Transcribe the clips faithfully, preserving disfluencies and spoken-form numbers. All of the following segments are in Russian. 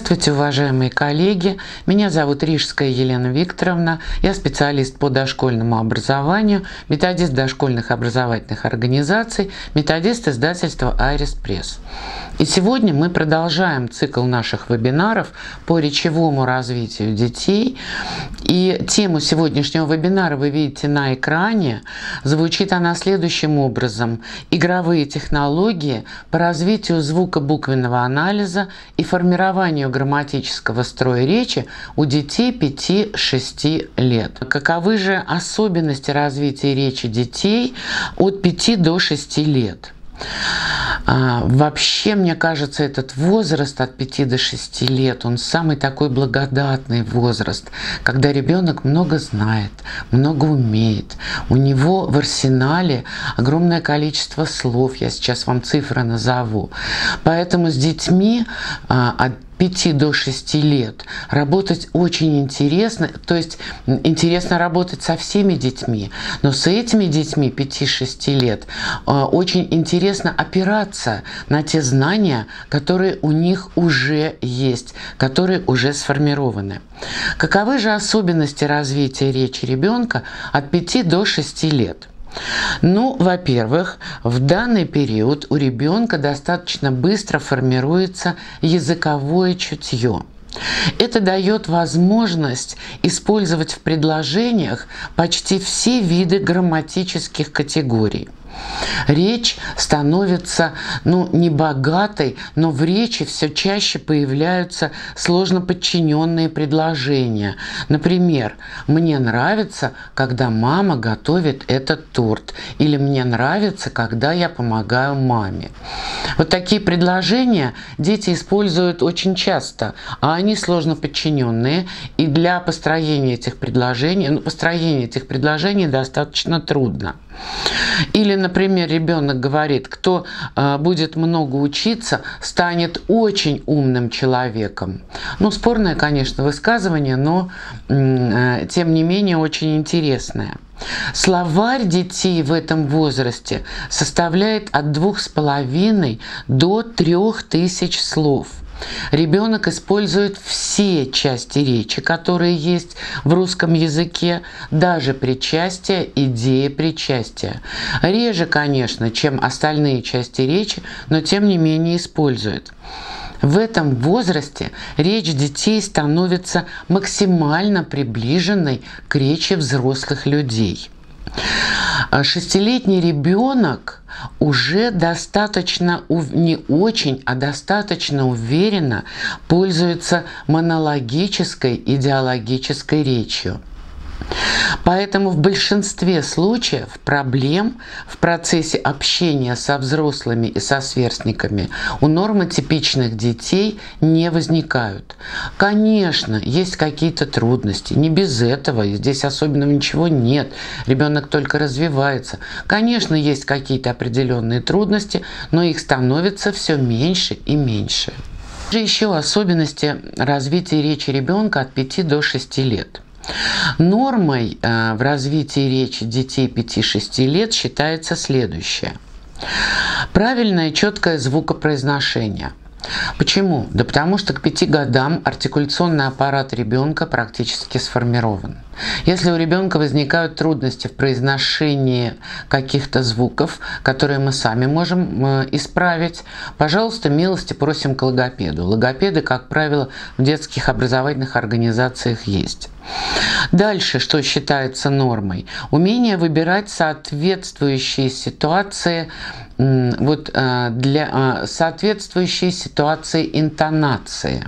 Здравствуйте, уважаемые коллеги! Меня зовут Рижская Елена Викторовна. Я специалист по дошкольному образованию, методист дошкольных образовательных организаций, методист издательства Айрис Пресс. И сегодня мы продолжаем цикл наших вебинаров по речевому развитию детей. И тему сегодняшнего вебинара вы видите на экране. Звучит она следующим образом: игровые технологии по развитию звукобуквенного анализа и формированию грамматического строя речи у детей пяти-шести лет. Каковы же особенности развития речи детей от пяти до шести лет? А, вообще, мне кажется, этот возраст от пяти до шести лет, он самый такой благодатный возраст, когда ребенок много знает, много умеет. У него в арсенале огромное количество слов, я сейчас вам цифры назову. Поэтому с детьми а, от пяти до шести лет работать очень интересно, то есть интересно работать со всеми детьми, но с этими детьми пяти-шести лет очень интересно опираться на те знания, которые у них уже есть, которые уже сформированы. Каковы же особенности развития речи ребенка от пяти до шести лет? Ну, во-первых, в данный период у ребенка достаточно быстро формируется языковое чутье. Это дает возможность использовать в предложениях почти все виды грамматических категорий. Речь становится, ну, не богатой, но в речи все чаще появляются сложно подчиненные предложения. Например, «Мне нравится, когда мама готовит этот торт» или «Мне нравится, когда я помогаю маме». Вот такие предложения дети используют очень часто, а они сложно подчиненные, и для построения этих предложений, ну, построение этих предложений достаточно трудно. Или, например, ребенок говорит: кто э, будет много учиться, станет очень умным человеком. Ну, спорное, конечно, высказывание, но э, тем не менее очень интересное. Словарь детей в этом возрасте составляет от двух с половиной до трех тысяч слов. Ребенок использует все части речи, которые есть в русском языке, даже причастие и деепричастие. Реже, конечно, чем остальные части речи, но тем не менее использует. В этом возрасте речь детей становится максимально приближенной к речи взрослых людей. Шестилетний ребенок уже достаточно, не очень, а достаточно уверенно пользуется монологической идеологической речью. Поэтому в большинстве случаев проблем в процессе общения со взрослыми и со сверстниками у нормотипичных детей не возникают. Конечно, есть какие-то трудности, не без этого, и здесь особенного ничего нет, ребенок только развивается. Конечно, есть какие-то определенные трудности, но их становится все меньше и меньше. Еще особенности развития речи ребенка от пяти до шести лет. Нормой э, в развитии речи детей пяти-шести лет считается следующее: правильное четкое звукопроизношение. Почему? Да потому что к пяти годам артикуляционный аппарат ребенка практически сформирован. Если у ребенка возникают трудности в произношении каких-то звуков, которые мы сами можем исправить, пожалуйста, милости просим к логопеду. Логопеды, как правило, в детских образовательных организациях есть. Дальше, что считается нормой? Умение выбирать соответствующие ситуации, вот, для соответствующей ситуации интонации.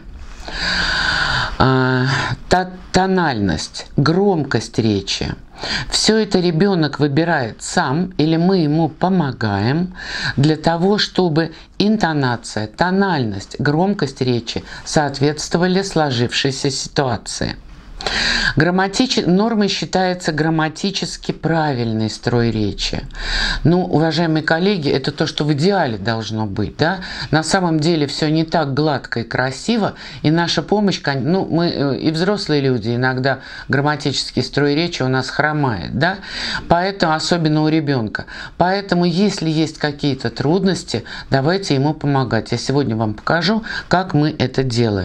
Тональность, громкость речи. Все это ребенок выбирает сам, или мы ему помогаем для того, чтобы интонация, тональность, громкость речи соответствовали сложившейся ситуации. Грамматич... Нормой считается грамматически правильный строй речи. Ну, уважаемые коллеги, это то, что в идеале должно быть. Да? На самом деле все не так гладко и красиво, и наша помощь, ну, мы и взрослые люди, иногда грамматический строй речи у нас хромает, да? Поэтому, особенно у ребенка. Поэтому, если есть какие-то трудности, давайте ему помогать. Я сегодня вам покажу, как мы это делаем.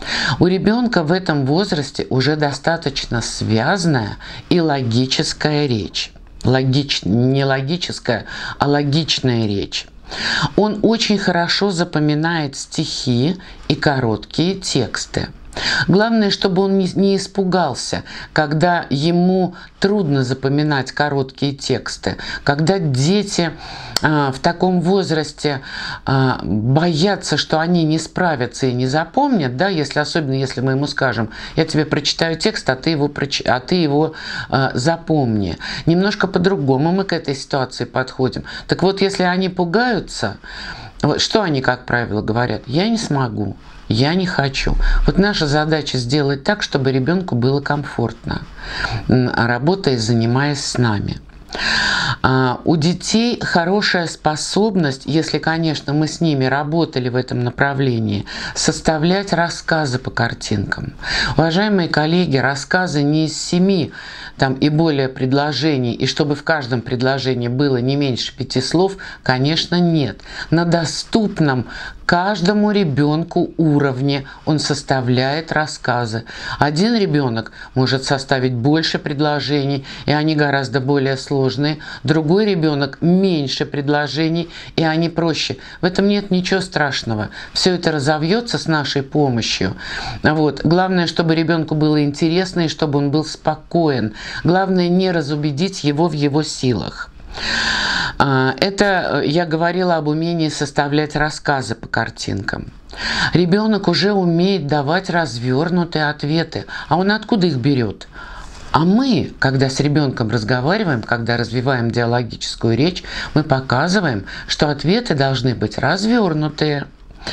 У ребенка в этом возрасте уже достаточно связная и логическая речь. Логич... Не логическая, а логичная речь. Он очень хорошо запоминает стихи и короткие тексты. Главное, чтобы он не испугался, когда ему трудно запоминать короткие тексты, когда дети э, в таком возрасте э, боятся, что они не справятся и не запомнят, да, если, особенно если мы ему скажем: я тебе прочитаю текст, а ты его, проч... а ты его э, запомни. Немножко по-другому мы к этой ситуации подходим. Так вот, если они пугаются, вот, что они, как правило, говорят? Я не смогу. Я не хочу. Вот наша задача сделать так, чтобы ребенку было комфортно, работая и занимаясь с нами. У детей хорошая способность, если, конечно, мы с ними работали в этом направлении, составлять рассказы по картинкам. Уважаемые коллеги, рассказы не из семи там, и более предложений, и чтобы в каждом предложении было не меньше пяти слов, конечно, нет. На доступном каждому ребенку уровне он составляет рассказы. Один ребенок может составить больше предложений, и они гораздо более сложные. Другой ребенок меньше предложений, и они проще. В этом нет ничего страшного. Все это разовьется с нашей помощью. Вот. Главное, чтобы ребенку было интересно и чтобы он был спокоен. Главное, не разубедить его в его силах. Это я говорила об умении составлять рассказы по картинкам. Ребенок уже умеет давать развернутые ответы. А он откуда их берет? А мы, когда с ребенком разговариваем, когда развиваем диалогическую речь, мы показываем, что ответы должны быть развернутые.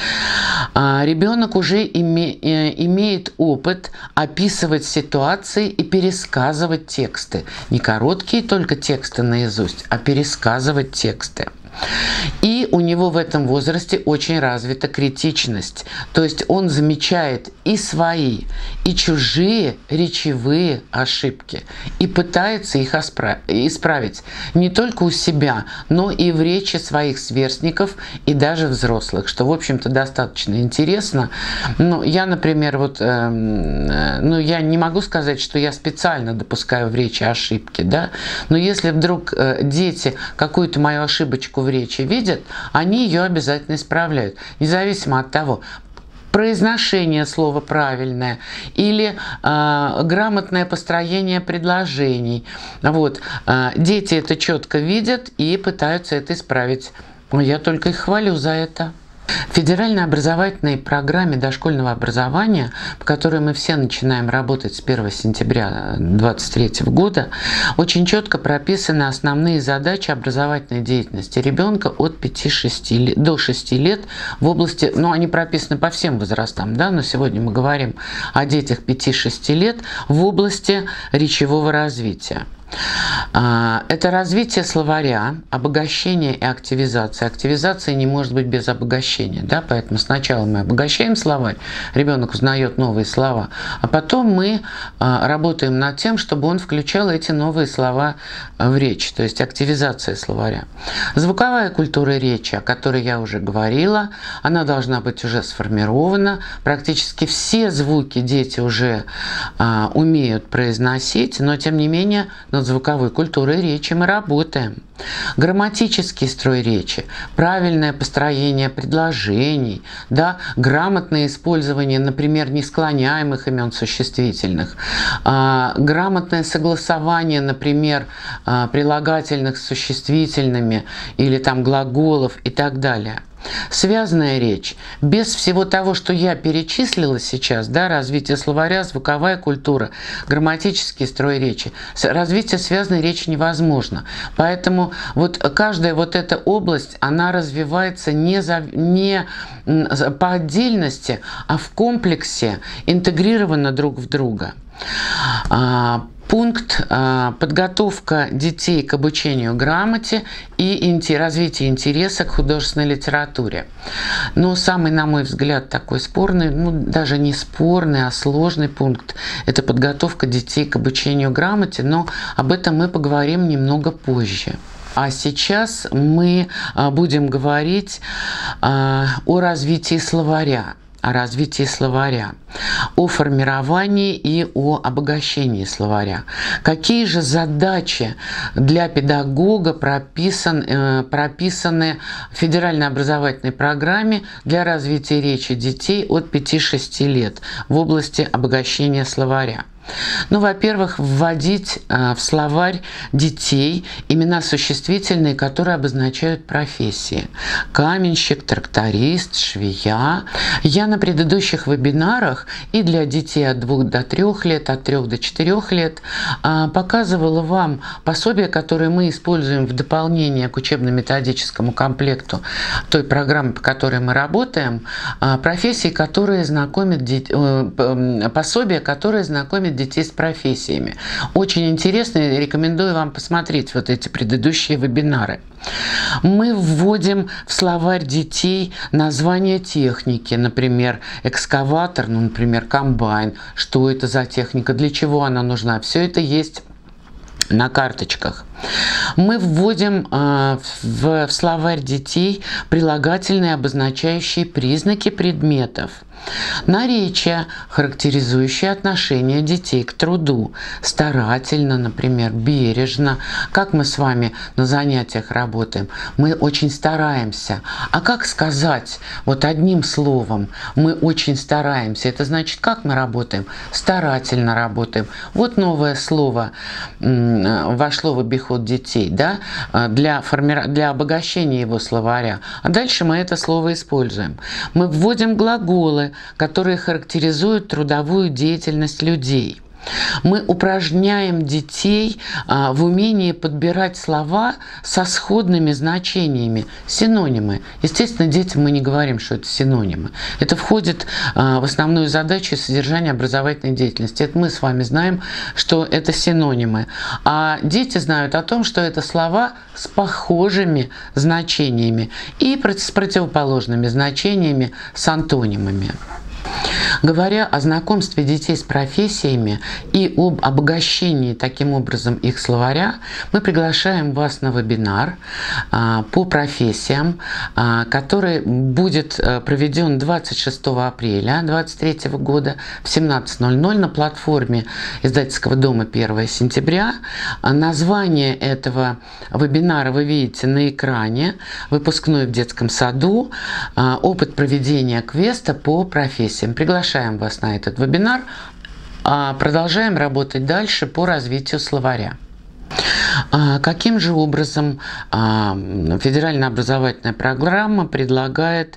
Ребенок уже име, имеет опыт описывать ситуации и пересказывать тексты. Не короткие только тексты наизусть, а пересказывать тексты. И у него в этом возрасте очень развита критичность. То есть он замечает и свои, и чужие речевые ошибки и пытается их исправить не только у себя, но и в речи своих сверстников и даже взрослых, что, в общем-то, достаточно интересно. Ну, я, например, вот, э, ну, я не могу сказать, что я специально допускаю в речи ошибки, да, но если вдруг э, дети какую-то мою ошибочку в речи видят, они ее обязательно исправляют, независимо от того, произношение слова правильное или э, грамотное построение предложений. Вот. Э, дети это четко видят и пытаются это исправить. Но я только их хвалю за это. В федеральной образовательной программе дошкольного образования, по которой мы все начинаем работать с первого сентября две тысячи двадцать третьего года, очень четко прописаны основные задачи образовательной деятельности ребенка от пяти-шести до шести лет в области, ну, они прописаны по всем возрастам, да, но сегодня мы говорим о детях пяти-шести лет в области речевого развития. Это развитие словаря, обогащение и активизация. Активизация не может быть без обогащения, да? Поэтому сначала мы обогащаем словарь, ребенок узнает новые слова, а потом мы работаем над тем, чтобы он включал эти новые слова в речь, то есть активизация словаря. Звуковая культура речи, о которой я уже говорила, она должна быть уже сформирована. Практически все звуки дети уже а, умеют произносить, но тем не менее над звуковой культурой речи мы работаем. Грамматический строй речи, правильное построение предложений, да, грамотное использование, например, несклоняемых имен существительных, а, грамотное согласование, например, а, прилагательных с существительными или там глаголов и так далее. Связанная речь. Без всего того, что я перечислила сейчас, да, развитие словаря, звуковая культура, грамматический строй речи, развитие связанной речи невозможно. Поэтому вот каждая вот эта область, она развивается не, за, не по отдельности, а в комплексе, интегрирована друг в друга. Пункт э, подготовка детей к обучению грамоте и развитие интереса к художественной литературе. Но самый, на мой взгляд, такой спорный, ну даже не спорный, а сложный пункт – это подготовка детей к обучению грамоте, но об этом мы поговорим немного позже. А сейчас мы будем говорить э, о развитии словаря. о развитии словаря, о формировании и о обогащении словаря. Какие же задачи для педагога прописан, э, прописаны в федеральной образовательной программе для развития речи детей от пяти-шести лет в области обогащения словаря? Ну, во-первых, вводить э, в словарь детей имена существительные, которые обозначают профессии. Каменщик, тракторист, швея. Я на предыдущих вебинарах и для детей от двух до трёх лет, от трёх до четырёх лет э, показывала вам пособия, которые мы используем в дополнение к учебно-методическому комплекту той программы, по которой мы работаем, э, профессии, которые знакомят детей, э, пособия, которые знакомят детей с профессиями. Очень интересно, и рекомендую вам посмотреть вот эти предыдущие вебинары. Мы вводим в словарь детей названия техники, например, экскаватор, ну, например, комбайн. Что это за техника, для чего она нужна? Все это есть на карточках. Мы вводим э, в, в словарь детей прилагательные, обозначающие признаки предметов. Наречия, характеризующие отношение детей к труду. Старательно, например, бережно. Как мы с вами на занятиях работаем? Мы очень стараемся. А как сказать вот одним словом? Мы очень стараемся. Это значит, как мы работаем? Старательно работаем. Вот новое слово вошло в обиход детей, да, для, форми... для обогащения его словаря. А дальше мы это слово используем. Мы вводим глаголы, которые характеризуют трудовую деятельность людей. Мы упражняем детей а, в умении подбирать слова со сходными значениями, синонимы. Естественно, детям мы не говорим, что это синонимы. Это входит а, в основную задачу содержания образовательной деятельности. Это мы с вами знаем, что это синонимы. А дети знают о том, что это слова с похожими значениями и с противоположными значениями, с антонимами. Говоря о знакомстве детей с профессиями и об обогащении таким образом их словаря, мы приглашаем вас на вебинар а, по профессиям, а, который будет а, проведен двадцать шестого апреля две тысячи двадцать третьего года в семнадцать ноль ноль на платформе издательского дома первого сентября. А, название этого вебинара вы видите на экране. Выпускной в детском саду. А, опыт проведения квеста по профессиям. Приглашаем вас на этот вебинар. А продолжаем работать дальше по развитию словаря. Каким же образом федеральная образовательная программа предлагает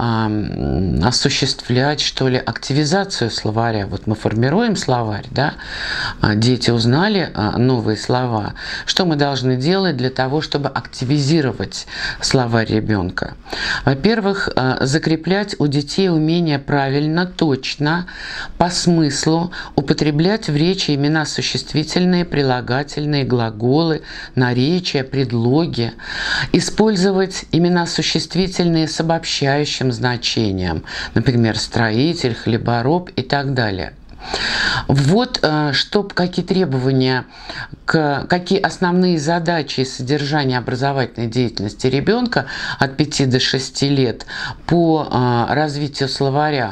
осуществлять, что ли, активизацию словаря? Вот мы формируем словарь, да? Дети узнали новые слова. Что мы должны делать для того, чтобы активизировать словарь ребенка? Во-первых, закреплять у детей умение правильно, точно, по смыслу употреблять в речи имена существительные, прилагательные, глаголы, наречия, предлоги, использовать имена существительные с обобщающим значением, например, строитель, хлебороб и так далее. Вот что, какие требования, какие основные задачи и содержания образовательной деятельности ребенка от пяти до шести лет по развитию словаря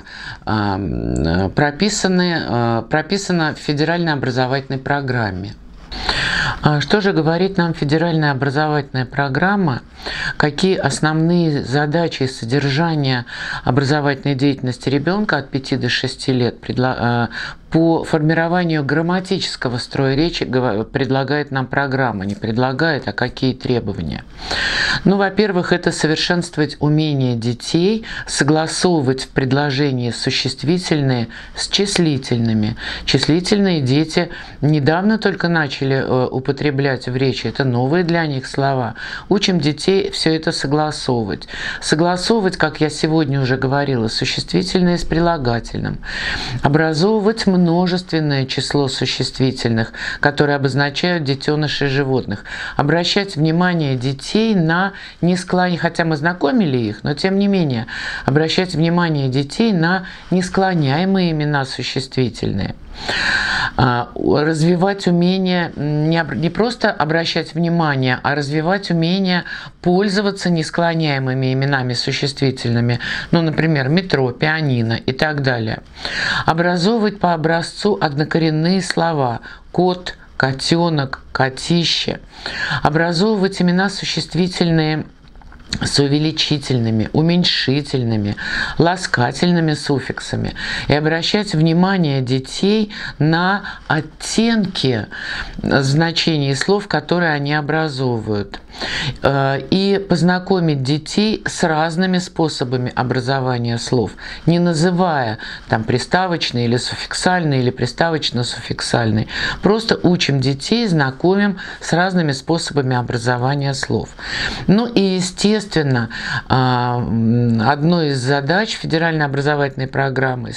прописаны, прописано в федеральной образовательной программе. Что же говорит нам федеральная образовательная программа? Какие основные задачи и содержания образовательной деятельности ребенка от пяти до шести лет по формированию грамматического строя речи предлагает нам программа? Не предлагает, а какие требования? Ну, во-первых, это совершенствовать умение детей согласовывать в предложении существительные с числительными. Числительные дети недавно только начали употреблять в речи, это новые для них слова. Учим детей все это согласовывать. Согласовывать, как я сегодня уже говорила, существительные с прилагательным. Образовывать множественное число существительных, которые обозначают детенышей животных. Обращать внимание детей на несклонение, хотя мы знакомили их, но тем не менее, обращать внимание детей на несклоняемые имена существительные. Развивать умение не просто обращать внимание, а развивать умение пользоваться несклоняемыми именами существительными, ну, например, метро, пианино и так далее. Образовывать по образцу однокоренные слова: кот, котенок, котище. Образовывать имена существительные с увеличительными, уменьшительными, ласкательными суффиксами и обращать внимание детей на оттенки значений слов, которые они образовывают. И познакомить детей с разными способами образования слов, не называя там приставочный или суффиксальный, или приставочно-суффиксальный. Просто учим детей, знакомим с разными способами образования слов. Ну и, естественно, одной из задач федеральной образовательной программы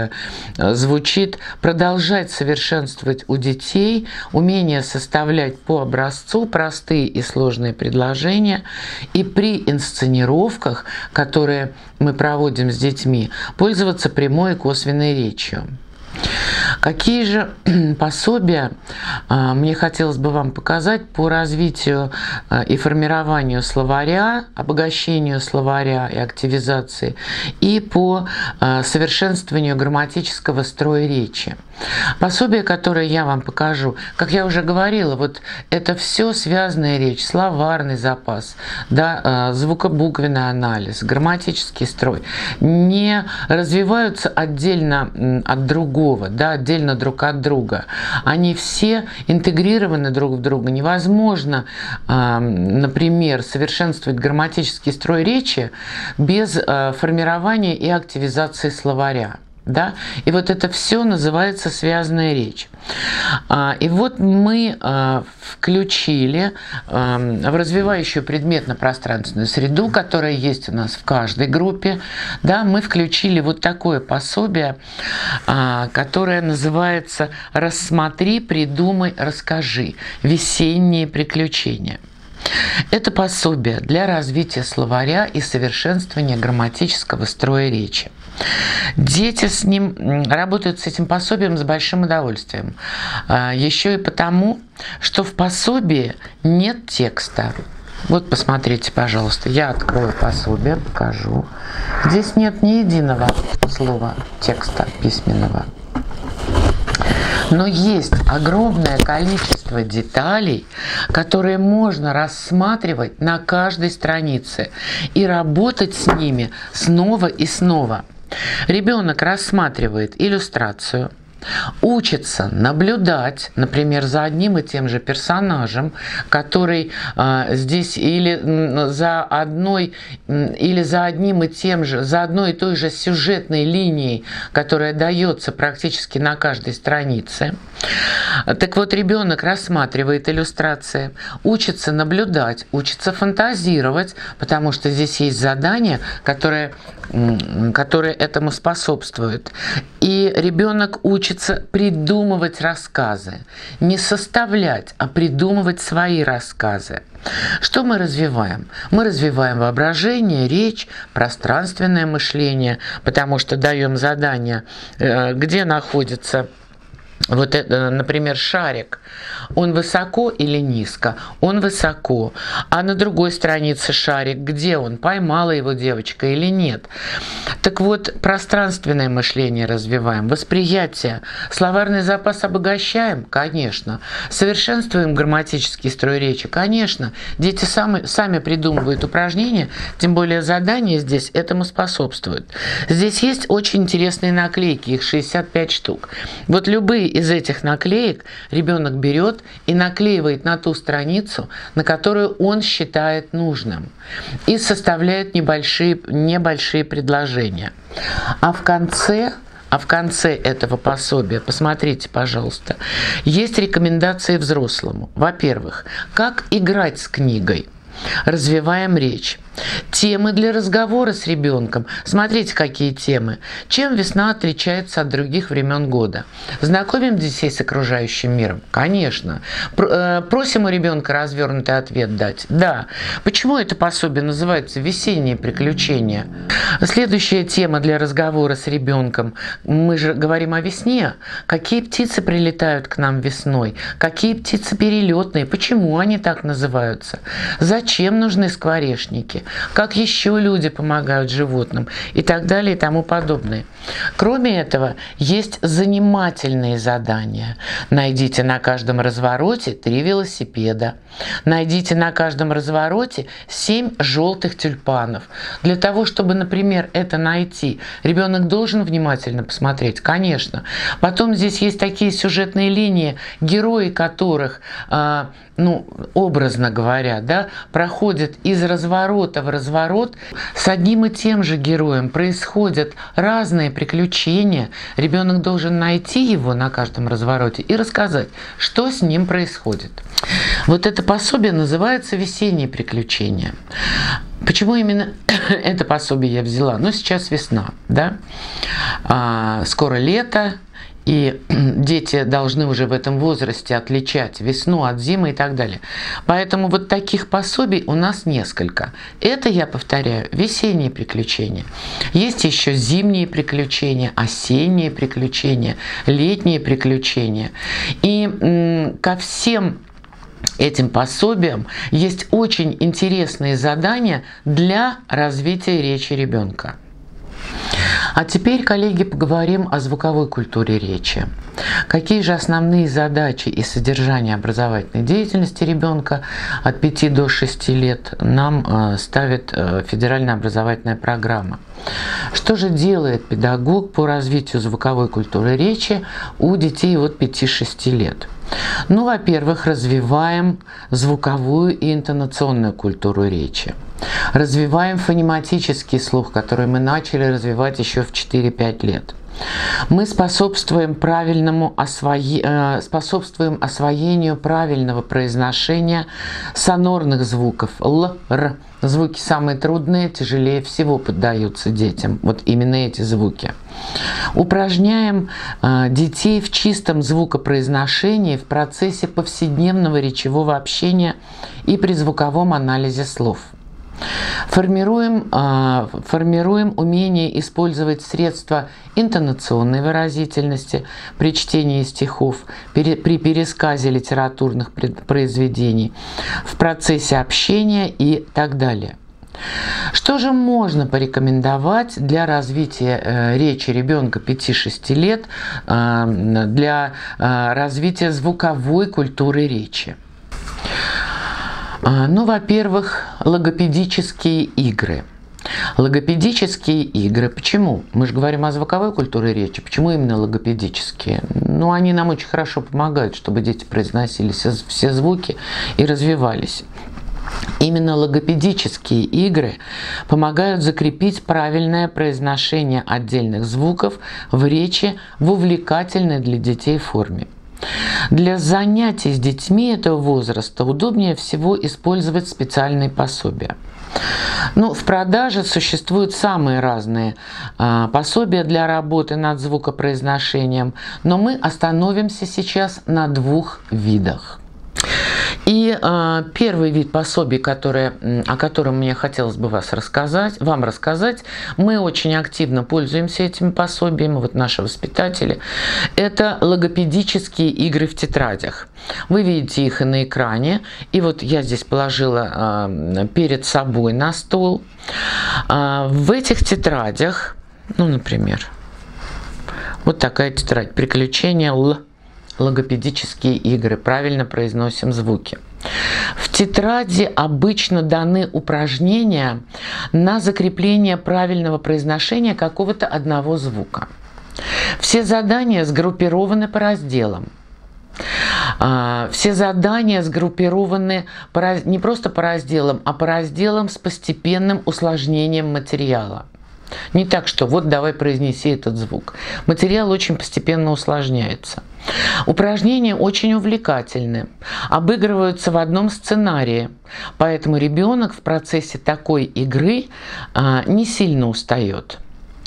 звучит продолжать совершенствовать у детей умение составлять по образцу простые и сложные предложения, и при инсценировках, которые мы проводим с детьми, пользоваться прямой и косвенной речью. Какие же пособия мне хотелось бы вам показать по развитию и формированию словаря, обогащению словаря и активизации, и по совершенствованию грамматического строя речи? Пособие, которое я вам покажу, как я уже говорила, вот это все связанная речь, словарный запас, да, звукобуквенный анализ, грамматический строй, не развиваются отдельно от другого, да, отдельно друг от друга. Они все интегрированы друг в друга. Невозможно, например, совершенствовать грамматический строй речи без формирования и активизации словаря. Да? И вот это все называется связанная речь. И вот мы включили в развивающую предметно-пространственную среду, которая есть у нас в каждой группе, да, мы включили вот такое пособие, которое называется «Рассмотри, придумай, расскажи. Весенние приключения». Это пособие для развития словаря и совершенствования грамматического строя речи. Дети с ним работают с этим пособием с большим удовольствием. Еще и потому, что в пособии нет текста. Вот посмотрите, пожалуйста, я открою пособие, покажу. Здесь нет ни единого слова текста письменного. Но есть огромное количество деталей, которые можно рассматривать на каждой странице и работать с ними снова и снова. Ребенок рассматривает иллюстрацию, учится наблюдать, например, за одним и тем же персонажем, который э, здесь или за одной, или за одним и тем же, за одной и той же сюжетной линией, которая дается практически на каждой странице. Так вот, ребенок рассматривает иллюстрации, учится наблюдать, учится фантазировать, потому что здесь есть задания, которые, которые этому способствуют. И ребенок учится придумывать рассказы, не составлять, а придумывать свои рассказы. Что мы развиваем? Мы развиваем воображение, речь, пространственное мышление, потому что даем задания, где находится... Вот это, например, шарик, он высоко или низко? Он высоко. А на другой странице шарик, где он? Поймала его девочка или нет? Так вот, пространственное мышление развиваем, восприятие, словарный запас обогащаем? Конечно. Совершенствуем грамматический строй речи? Конечно. Дети сами, сами придумывают упражнения, тем более задания здесь этому способствуют. Здесь есть очень интересные наклейки, их шестьдесят пять штук. Вот любые из этих наклеек ребенок берет и наклеивает на ту страницу, на которую он считает нужным, и составляет небольшие, небольшие предложения. А в конце, а в конце этого пособия, посмотрите, пожалуйста, есть рекомендации взрослому. Во-первых, как играть с книгой. Развиваем речь. Темы для разговора с ребенком. Смотрите, какие темы. Чем весна отличается от других времен года? Знакомим детей с окружающим миром? Конечно. Просим у ребенка развернутый ответ дать? Да. Почему это пособие называется «Весенние приключения»? Следующая тема для разговора с ребенком. Мы же говорим о весне. Какие птицы прилетают к нам весной? Какие птицы перелетные? Почему они так называются? Зачем нужны скворечники? Как еще люди помогают животным? И так далее и тому подобное. Кроме этого, есть занимательные задания. Найдите на каждом развороте три велосипеда. Найдите на каждом развороте семь желтых тюльпанов. Для того, чтобы, например, это найти, ребенок должен внимательно посмотреть, конечно. Потом здесь есть такие сюжетные линии, герои которых, э, ну, образно говоря, да, проходят из разворота в разворот. С одним и тем же героем происходят разные приключения. Ребенок должен найти его на каждом развороте и рассказать, что с ним происходит. Вот это пособие называется «Весенние приключения». Почему именно это пособие я взяла? Ну, сейчас весна, да? А, скоро лето. И дети должны уже в этом возрасте отличать весну от зимы и так далее. Поэтому вот таких пособий у нас несколько. Это, я повторяю, весенние приключения. Есть еще зимние приключения, осенние приключения, летние приключения. И ко всем этим пособиям есть очень интересные задания для развития речи ребенка. А теперь, коллеги, поговорим о звуковой культуре речи. Какие же основные задачи и содержание образовательной деятельности ребенка от пяти до шести лет нам ставит федеральная образовательная программа? Что же делает педагог по развитию звуковой культуры речи у детей от пяти-шести лет? Ну, во-первых, развиваем звуковую и интонационную культуру речи. Развиваем фонематический слух, который мы начали развивать еще в четыре-пять лет. Мы способствуем правильному освои... э, способствуем освоению правильного произношения сонорных звуков Л, Р. Звуки самые трудные, тяжелее всего поддаются детям. Вот именно эти звуки. Упражняем э, детей в чистом звукопроизношении в процессе повседневного речевого общения и при звуковом анализе слов. Формируем, э, формируем умение использовать средства интонационной выразительности при чтении стихов, пере, при пересказе литературных произведений, в процессе общения и так далее. Что же можно порекомендовать для развития э, речи ребенка пяти-шести лет, э, для э, развития звуковой культуры речи? Ну, во-первых, логопедические игры. Логопедические игры. Почему? Мы же говорим о звуковой культуре речи. Почему именно логопедические? Ну, они нам очень хорошо помогают, чтобы дети произносили все, все звуки и развивались. Именно логопедические игры помогают закрепить правильное произношение отдельных звуков в речи в увлекательной для детей форме. Для занятий с детьми этого возраста удобнее всего использовать специальные пособия. Ну, в продаже существуют самые разные а, пособия для работы над звукопроизношением, но мы остановимся сейчас на двух видах. И э, первый вид пособий, который, о котором мне хотелось бы вас рассказать, вам рассказать, мы очень активно пользуемся этими пособиями, вот наши воспитатели, это логопедические игры в тетрадях. Вы видите их и на экране, и вот я здесь положила э, перед собой на стол. Э, в этих тетрадях, ну, например, вот такая тетрадь «Приключения Л». Логопедические игры. Правильно произносим звуки. В тетради обычно даны упражнения на закрепление правильного произношения какого-то одного звука. Все задания сгруппированы по разделам. Все задания сгруппированы не просто по разделам, а по разделам с постепенным усложнением материала. Не так, что вот давай произнеси этот звук. Материал очень постепенно усложняется. Упражнения очень увлекательны, обыгрываются в одном сценарии, поэтому ребенок в процессе такой игры а, не сильно устает.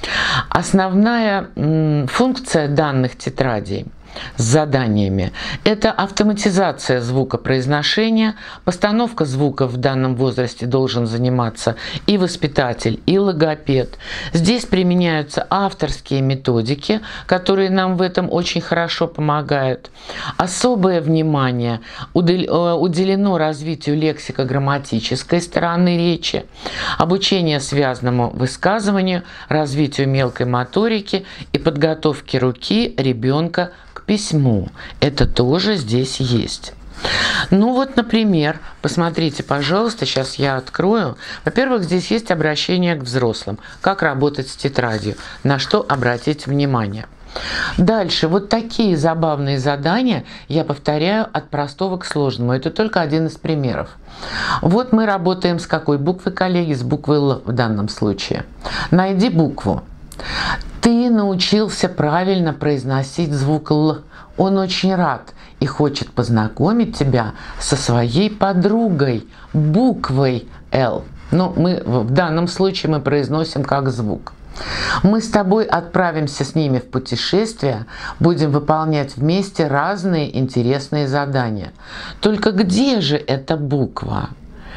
Основная м, функция данных тетрадей с заданиями – это автоматизация звукопроизношения, постановка звука в данном возрасте должен заниматься и воспитатель, и логопед. Здесь применяются авторские методики, которые нам в этом очень хорошо помогают. Особое внимание уделено развитию лексико-грамматической стороны речи, обучение связанному высказыванию, развитию мелкой моторики и подготовке руки ребенка к письму. Это тоже здесь есть. Ну вот, например, посмотрите, пожалуйста, сейчас я открою. Во-первых, здесь есть обращение к взрослым, как работать с тетрадью, на что обратить внимание. Дальше, вот такие забавные задания я повторяю от простого к сложному. Это только один из примеров. Вот мы работаем с какой буквой, коллеги? С буквой Л в данном случае. Найди букву. Ты научился правильно произносить звук Л. Он очень рад и хочет познакомить тебя со своей подругой, буквой Л. Но мы в данном случае мы произносим как звук. Мы с тобой отправимся с ними в путешествие, будем выполнять вместе разные интересные задания. Только где же эта буква?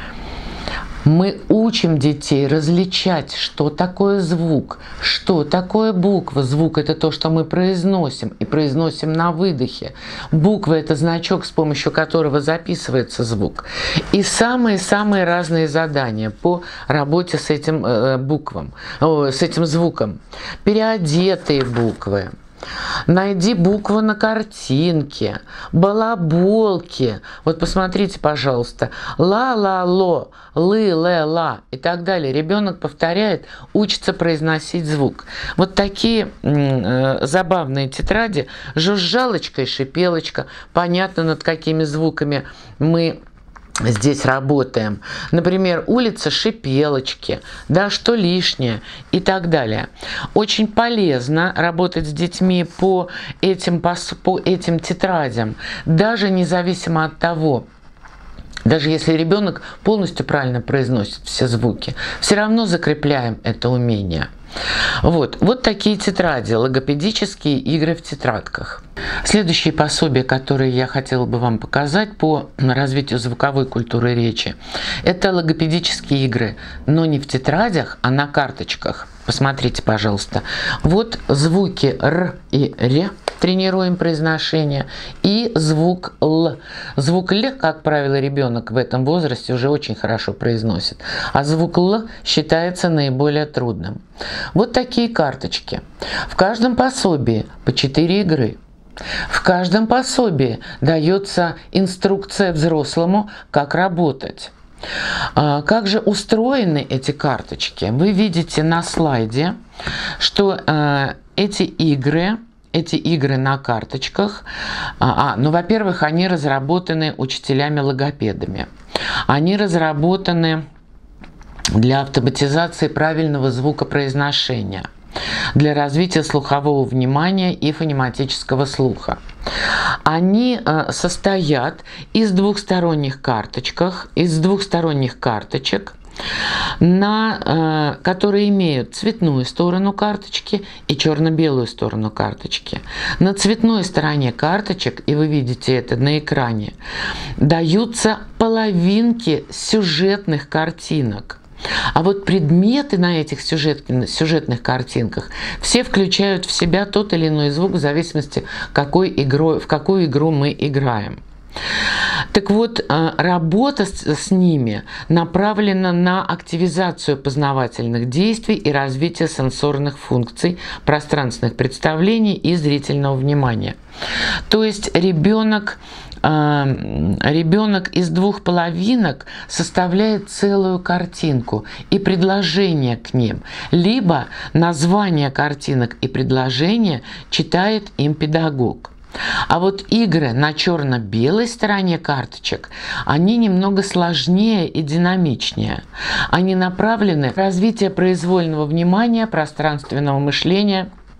Мы учим детей различать, что такое звук, что такое буква. Звук – это то, что мы произносим, и произносим на выдохе. Буква – это значок, с помощью которого записывается звук. И самые-самые разные задания по работе с этим э, буквам, э, с этим звуком. Переодетые буквы. Найди букву на картинке, балаболки. Вот посмотрите, пожалуйста, ла-ла-ло, лы-ле-ла и так далее. Ребенок повторяет, учится произносить звук. Вот такие э, забавные тетради, жужжалочка и шипелочка. Понятно, над какими звуками мы здесь работаем. Например, улица Шипелочки, да, что лишнее и так далее. Очень полезно работать с детьми по этим, по, по этим тетрадям, даже независимо от того, даже если ребенок полностью правильно произносит все звуки, все равно закрепляем это умение. Вот, вот такие тетради, логопедические игры в тетрадках. Следующие пособия, которые я хотела бы вам показать по развитию звуковой культуры речи, это логопедические игры, но не в тетрадях, а на карточках. Посмотрите, пожалуйста. Вот звуки Р и Р, тренируем произношение, и звук Л. Звук Л, как правило, ребенок в этом возрасте уже очень хорошо произносит, а звук Л считается наиболее трудным. Вот такие карточки. В каждом пособии по четыре игры. В каждом пособии дается инструкция взрослому, как работать. Как же устроены эти карточки? Вы видите на слайде, что эти игры, эти игры на карточках, а, ну, во-первых, они разработаны учителями-логопедами. Они разработаны для автоматизации правильного звукопроизношения, для развития слухового внимания и фонематического слуха. Они э, состоят из двухсторонних карточках, из двухсторонних карточек, на, э, которые имеют цветную сторону карточки и черно-белую сторону карточки. На цветной стороне карточек, и вы видите это на экране, даются половинки сюжетных картинок. А вот предметы на этих сюжет, сюжетных картинках все включают в себя тот или иной звук в зависимости, какой игрой, в какую игру мы играем. Так вот, работа с, с ними направлена на активизацию познавательных действий и развитие сенсорных функций, пространственных представлений и зрительного внимания. То есть ребенок Ребенок из двух половинок составляет целую картинку и предложения к ним, либо название картинок и предложения читает им педагог. А вот игры на черно-белой стороне карточек, они немного сложнее и динамичнее. Они направлены на развитие произвольного внимания, пространственного мышления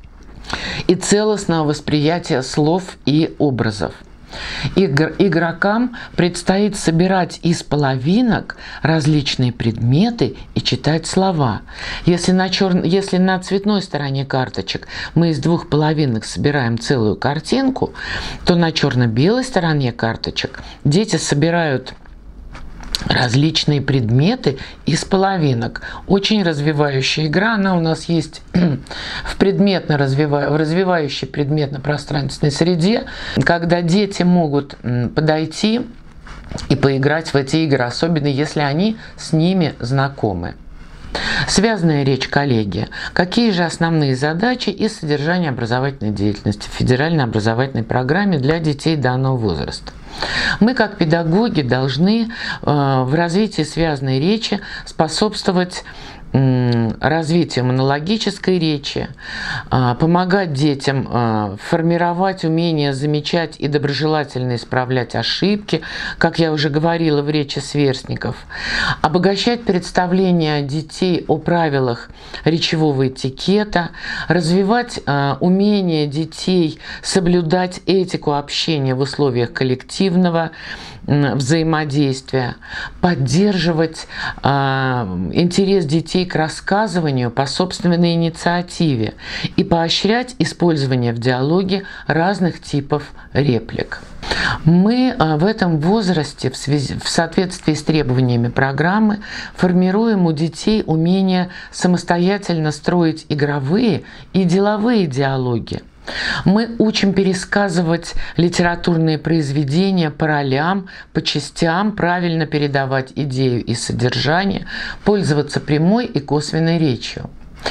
и целостного восприятия слов и образов. Игр, игрокам предстоит собирать из половинок различные предметы и читать слова. Если на, чер... Если на цветной стороне карточек мы из двух половинок собираем целую картинку, то на черно-белой стороне карточек дети собирают различные предметы из половинок. Очень развивающая игра. Она у нас есть в, предметно развива... в развивающей предметно-пространственной среде, когда дети могут подойти и поиграть в эти игры, особенно если они с ними знакомы. Связанная речь, коллеги. Какие же основные задачи и содержание образовательной деятельности в федеральной образовательной программе для детей данного возраста? Мы, как педагоги, должны э, в развитии связанной речи способствовать развитию монологической речи, помогать детям формировать умение замечать и доброжелательно исправлять ошибки, как я уже говорила в речи сверстников, обогащать представления детей о правилах речевого этикета, развивать умение детей соблюдать этику общения в условиях коллективного взаимодействия, поддерживать э, интерес детей к рассказыванию по собственной инициативе и поощрять использование в диалоге разных типов реплик. Мы э, в этом возрасте, в, связи, в соответствии с требованиями программы, формируем у детей умение самостоятельно строить игровые и деловые диалоги. Мы учим пересказывать литературные произведения по ролям, по частям, правильно передавать идею и содержание, пользоваться прямой и косвенной речью.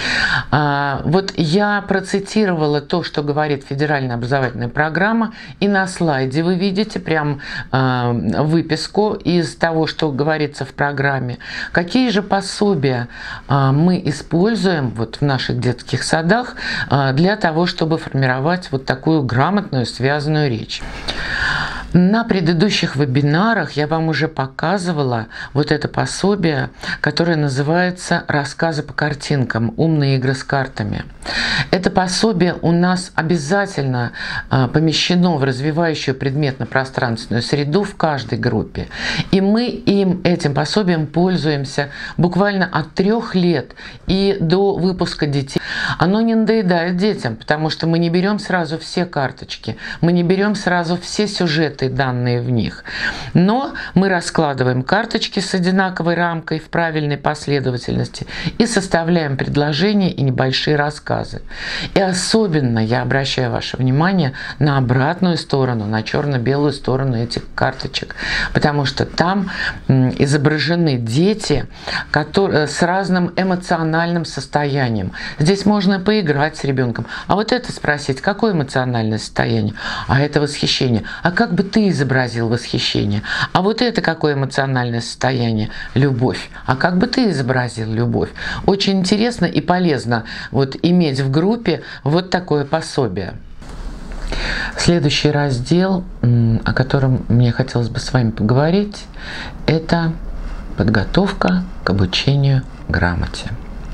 А, вот я процитировала то, что говорит федеральная образовательная программа, и на слайде вы видите прям а, выписку из того, что говорится в программе. Какие же пособия а, мы используем вот в наших детских садах а, для того, чтобы формировать вот такую грамотную связанную речь. На предыдущих вебинарах я вам уже показывала вот это пособие, которое называется «Рассказы по картинкам. Умные игры с картами». Это пособие у нас обязательно помещено в развивающую предметно-пространственную среду в каждой группе. И мы им, этим пособием пользуемся буквально от трех лет и до выпуска детей. Оно не надоедает детям, потому что мы не берем сразу все карточки, мы не берем сразу все сюжеты, данные в них. Но мы раскладываем карточки с одинаковой рамкой в правильной последовательности и составляем предложения и небольшие рассказы. И особенно я обращаю ваше внимание на обратную сторону, на черно-белую сторону этих карточек, потому что там изображены дети, которые, с разным эмоциональным состоянием. Здесь можно поиграть с ребенком, а вот это спросить, какое эмоциональное состояние, а это восхищение, а как бы ты изобразил восхищение, а вот это какое эмоциональное состояние, любовь, а как бы ты изобразил любовь. Очень интересно и полезно вот иметь в группе вот такое пособие. Следующий раздел, о котором мне хотелось бы с вами поговорить, это подготовка к обучению грамоте.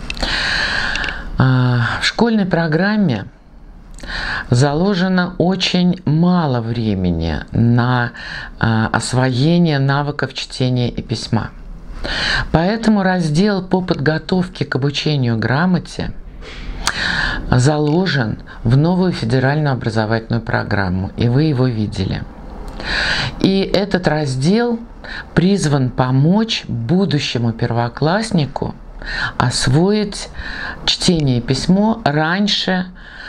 В школьной программе заложено очень мало времени на освоение навыков чтения и письма. Поэтому раздел по подготовке к обучению грамоте заложен в новую федеральную образовательную программу, и вы его видели. И этот раздел призван помочь будущему первокласснику освоить чтение и письмо раньше,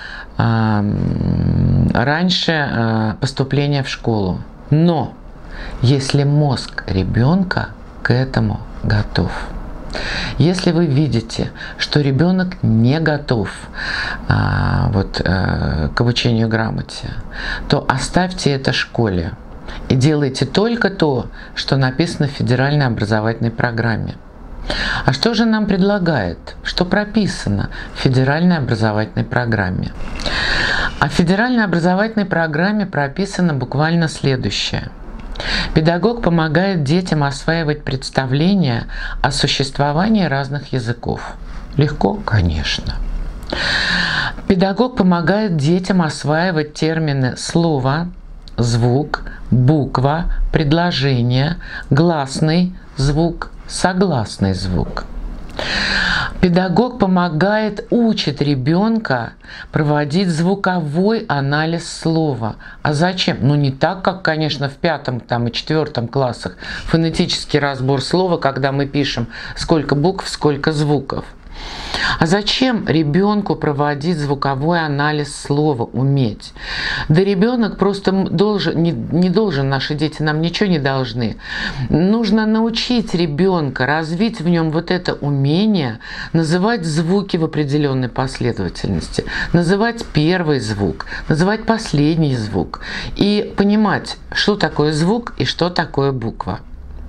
раньше поступления в школу. Но если мозг ребенка к этому готов. Если вы видите, что ребенок не готов а, вот, а, к обучению грамоте, то оставьте это школе и делайте только то, что написано в федеральной образовательной программе. А что же нам предлагает? Что прописано в федеральной образовательной программе? А в федеральной образовательной программе прописано буквально следующее. Педагог помогает детям осваивать представления о существовании разных языков. Легко? Конечно. Педагог помогает детям осваивать термины слово, звук, буква, предложение, гласный звук, согласный звук. Педагог помогает, учит ребенка проводить звуковой анализ слова. А зачем? Ну не так, как, конечно, в пятом там, и четвертом классах фонетический разбор слова, когда мы пишем сколько букв, сколько звуков. А зачем ребенку проводить звуковой анализ слова, уметь? Да ребенок просто должен, не, не должен, наши дети нам ничего не должны. Нужно научить ребенка, развить в нем вот это умение называть звуки в определенной последовательности, называть первый звук, называть последний звук и понимать, что такое звук и что такое буква.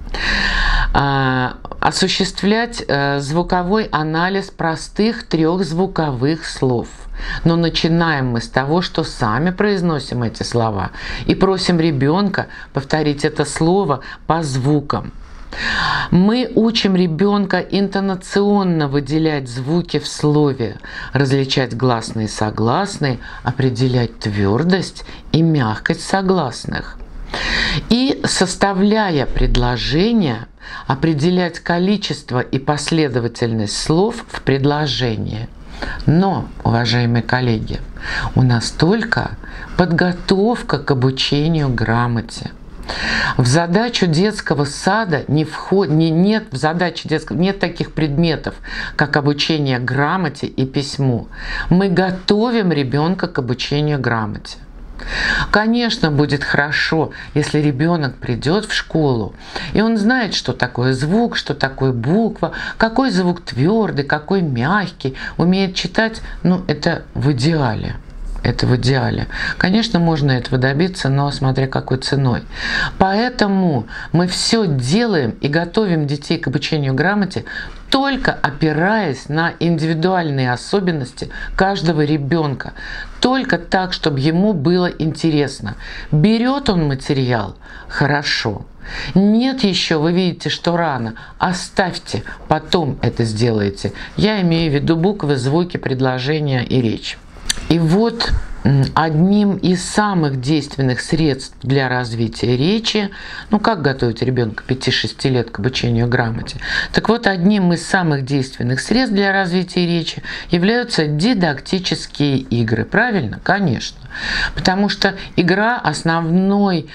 Осуществлять звуковой анализ простых трехзвуковых слов. Но начинаем мы с того, что сами произносим эти слова и просим ребенка повторить это слово по звукам. Мы учим ребенка интонационно выделять звуки в слове, различать гласные и согласные, определять твердость и мягкость согласных. И, составляя предложения, определять количество и последовательность слов в предложении. Но, уважаемые коллеги, у нас только подготовка к обучению грамоте. В задачу детского сада не вход, не, нет в задаче детского нет таких предметов, как обучение грамоте и письму. Мы готовим ребенка к обучению грамоте. Конечно, будет хорошо, если ребенок придет в школу, и он знает, что такое звук, что такое буква, какой звук твердый, какой мягкий, умеет читать, ну, это в идеале. Это в идеале. Конечно, можно этого добиться, но смотря какой ценой. Поэтому мы все делаем и готовим детей к обучению грамоте, только опираясь на индивидуальные особенности каждого ребенка. Только так, чтобы ему было интересно. Берет он материал – хорошо. Нет еще, вы видите, что рано. Оставьте, потом это сделаете. Я имею в виду буквы, звуки, предложения и речь. И вот одним из самых действенных средств для развития речи, ну как готовить ребенка пяти-шести лет к обучению грамоте? Так вот, одним из самых действенных средств для развития речи являются дидактические игры. Правильно? Конечно. Потому что игра основной,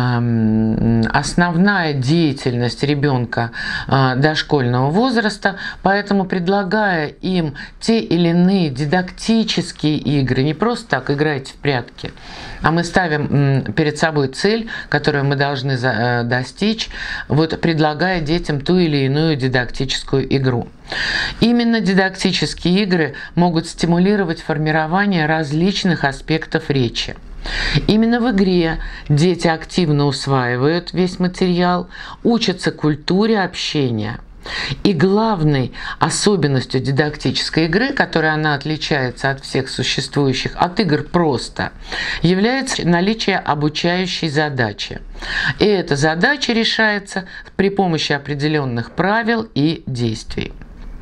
э, основная деятельность ребенка э, дошкольного возраста, поэтому предлагая им те или иные дидактические игры, не просто так играйте в прятки, а мы ставим э, перед собой цель, которую мы должны за, э, достичь, вот предлагая детям ту или иную дидактическую игру. Именно дидактические игры могут стимулировать формирование различных аспектов речи. Именно в игре дети активно усваивают весь материал, учатся культуре общения. И главной особенностью дидактической игры, которой она отличается от всех существующих, от игр просто, является наличие обучающей задачи. И эта задача решается при помощи определенных правил и действий.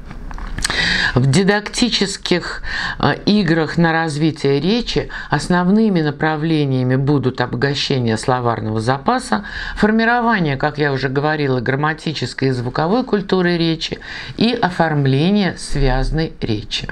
В дидактических э, играх на развитие речи основными направлениями будут обогащение словарного запаса, формирование, как я уже говорила, грамматической и звуковой культуры речи и оформление связной речи.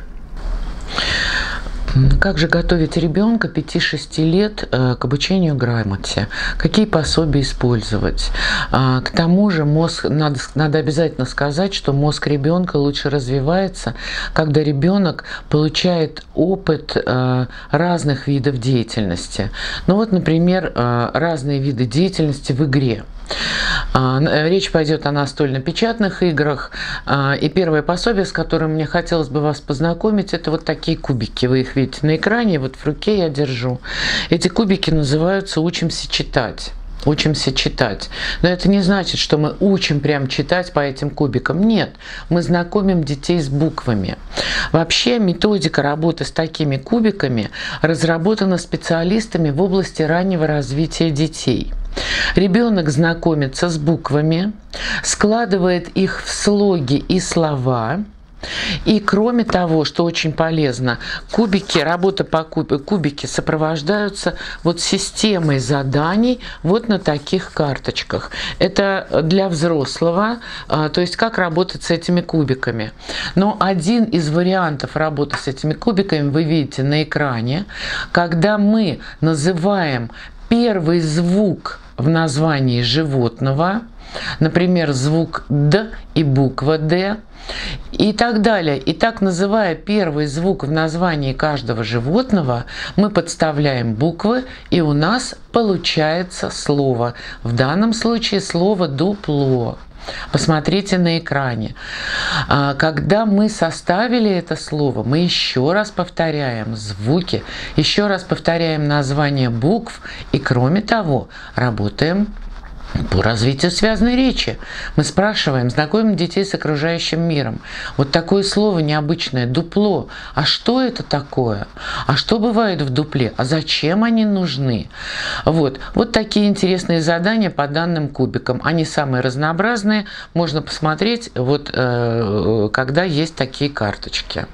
Как же готовить ребенка пяти-шести лет к обучению грамоте? Какие пособия использовать? К тому же мозг, надо, надо обязательно сказать, что мозг ребенка лучше развивается, когда ребенок получает опыт разных видов деятельности. Ну вот, например, разные виды деятельности в игре. Речь пойдет о настольно-печатных играх. И первое пособие, с которым мне хотелось бы вас познакомить, это вот такие кубики. Вы их видите на экране, вот в руке я держу. Эти кубики называются «Учимся читать». Учимся читать. Но это не значит, что мы учим прям читать по этим кубикам. Нет, мы знакомим детей с буквами. Вообще методика работы с такими кубиками разработана специалистами в области раннего развития детей. Ребенок знакомится с буквами, складывает их в слоги и слова, И кроме того, что очень полезно, кубики, работа по куб, кубики сопровождаются вот системой заданий вот на таких карточках. Это для взрослого, то есть как работать с этими кубиками. Но один из вариантов работы с этими кубиками вы видите на экране, когда мы называем первый звук в названии животного, например, звук «д» и буква «д», и так далее. И так, называя первый звук в названии каждого животного, мы подставляем буквы, и у нас получается слово. В данном случае слово «дупло». Посмотрите на экране. Когда мы составили это слово, мы еще раз повторяем звуки, еще раз повторяем название букв и, кроме того, работаем по развитию связанной речи. Мы спрашиваем, знакомим детей с окружающим миром. Вот такое слово необычное – дупло. А что это такое? А что бывает в дупле? А зачем они нужны? Вот, вот такие интересные задания по данным кубикам. Они самые разнообразные. Можно посмотреть, вот, э, когда есть такие карточки.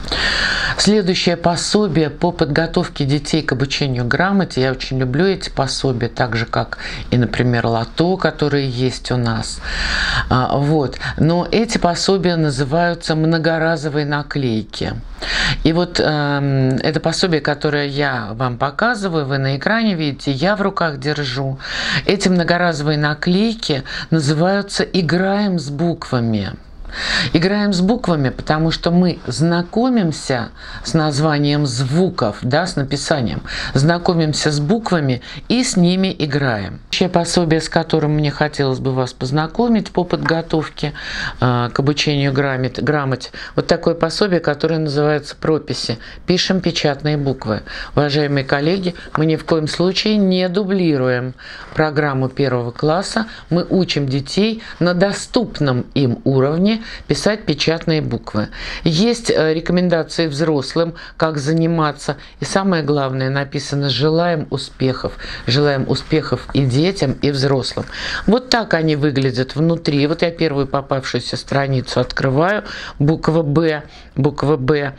Следующее пособие по подготовке детей к обучению грамоте. Я очень люблю эти пособия, так же, как и, например, лото, которые есть у нас. Вот. Но эти пособия называются многоразовые наклейки. И вот э, это пособие, которое я вам показываю, вы на экране видите, я в руках держу. Эти многоразовые наклейки называются «Играем с буквами». Играем с буквами, потому что мы знакомимся с названием звуков, да, с написанием, знакомимся с буквами и с ними играем. Следующее пособие, с которым мне хотелось бы вас познакомить по подготовке э, к обучению грамоте, грамоте, вот такое пособие, которое называется «Прописи». Пишем печатные буквы. Уважаемые коллеги, мы ни в коем случае не дублируем программу первого класса, мы учим детей на доступном им уровне писать печатные буквы. Есть рекомендации взрослым, как заниматься. И самое главное, написано «Желаем успехов». Желаем успехов и детям, и взрослым. Вот так они выглядят внутри. Вот я первую попавшуюся страницу открываю. Буква «Б». Буква «Б».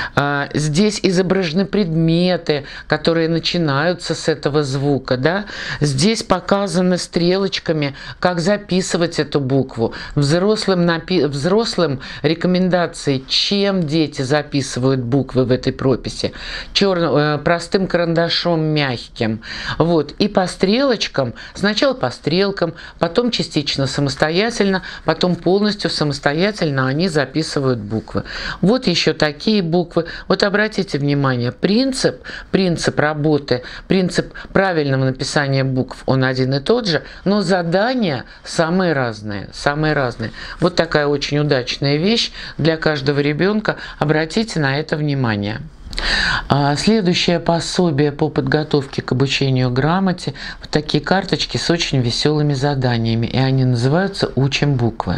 Здесь изображены предметы, которые начинаются с этого звука. Да? Здесь показано стрелочками, как записывать эту букву. Взрослым написано Взрослым рекомендации, чем дети записывают буквы в этой прописи. Черным, простым карандашом, мягким. Вот. И по стрелочкам, сначала по стрелкам, потом частично самостоятельно, потом полностью самостоятельно они записывают буквы. Вот еще такие буквы. Вот обратите внимание, принцип, принцип работы, принцип правильного написания букв, он один и тот же, но задания самые разные. Самые разные. Вот такая очень Очень удачная вещь для каждого ребенка. Обратите на это внимание. Следующее пособие по подготовке к обучению грамоте. Вот такие карточки с очень веселыми заданиями. И они называются «Учим буквы».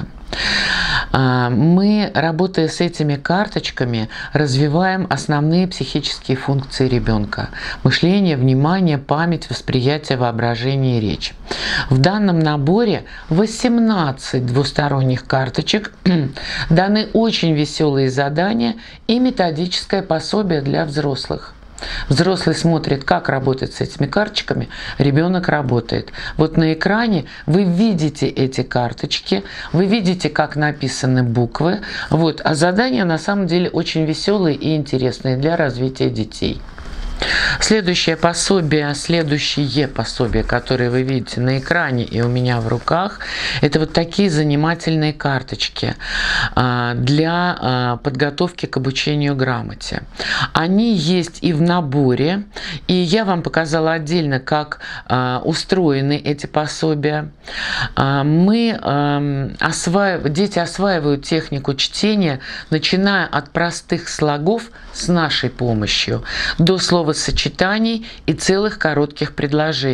Мы, работая с этими карточками, развиваем основные психические функции ребенка: мышление, внимание, память, восприятие, воображение и речь. В данном наборе восемнадцать двусторонних карточек, даны очень веселые задания и методическое пособие для взрослых. Взрослый смотрит, как работать с этими карточками, ребенок работает. Вот на экране вы видите эти карточки, вы видите, как написаны буквы. Вот. А задания на самом деле очень веселые и интересные для развития детей. Следующее пособие, следующее пособие, которое вы видите на экране и у меня в руках, это вот такие занимательные карточки для подготовки к обучению грамоте. Они есть и в наборе, и я вам показала отдельно, как устроены эти пособия. Мы осваив... Дети осваивают технику чтения, начиная от простых слогов с нашей помощью до словосочетаний и целых коротких предложений.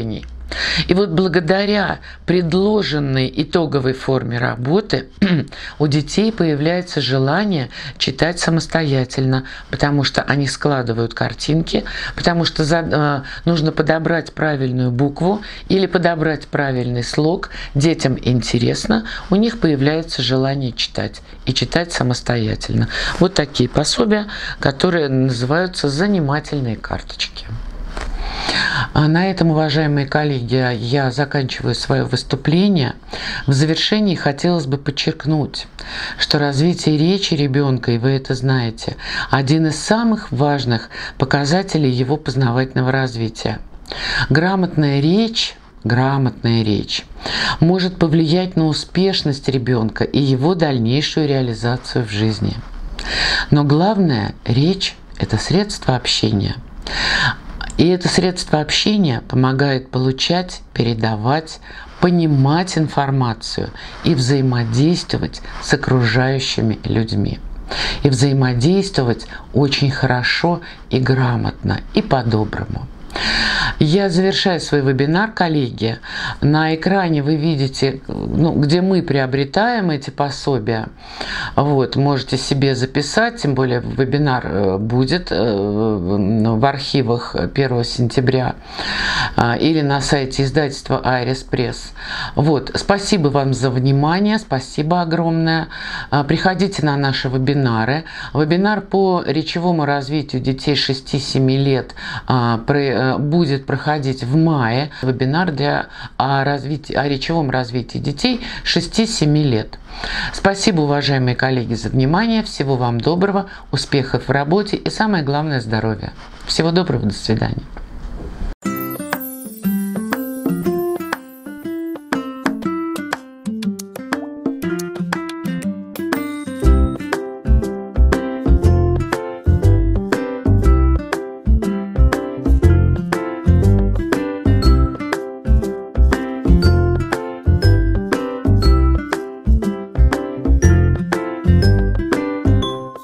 И вот благодаря предложенной итоговой форме работы у детей появляется желание читать самостоятельно, потому что они складывают картинки, потому что за, э, нужно подобрать правильную букву или подобрать правильный слог. Детям интересно, у них появляется желание читать и читать самостоятельно. Вот такие пособия, которые называются занимательные карточки. А на этом, уважаемые коллеги, я заканчиваю свое выступление. В завершении хотелось бы подчеркнуть, что развитие речи ребенка, и вы это знаете, один из самых важных показателей его познавательного развития. Грамотная речь Грамотная речь может повлиять на успешность ребенка и его дальнейшую реализацию в жизни. Но главное, речь – это средство общения. И это средство общения помогает получать, передавать, понимать информацию и взаимодействовать с окружающими людьми. И взаимодействовать очень хорошо и грамотно, и по-доброму. Я завершаю свой вебинар, коллеги. На экране вы видите, ну, где мы приобретаем эти пособия. Вот, можете себе записать, тем более вебинар будет в архивах первого сентября или на сайте издательства Айрис Пресс. Вот, спасибо вам за внимание, спасибо огромное. Приходите на наши вебинары. Вебинар по речевому развитию детей шести-семи лет будет проходить в мае. Вебинар для о, развитии, о речевом развитии детей шести-семи лет. Спасибо, уважаемые коллеги, за внимание. Всего вам доброго, успехов в работе и, самое главное, здоровья. Всего доброго, до свидания.